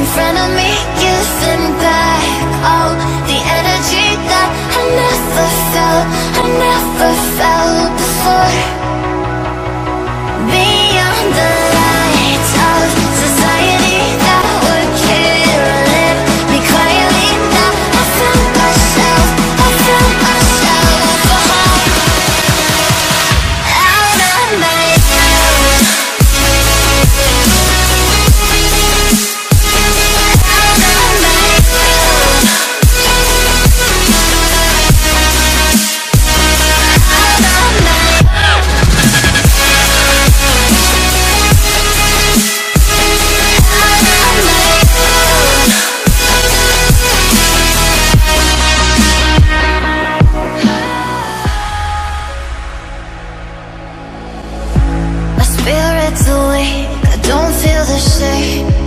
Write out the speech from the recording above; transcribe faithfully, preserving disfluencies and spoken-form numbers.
front of me, giving back all the energy that I never felt, I never felt before. Beyond the lights of society that were killing me quietly, now I found myself, I found myself a home. Out of my head, out of my head, out of my my spirit's awake, I don't feel the same.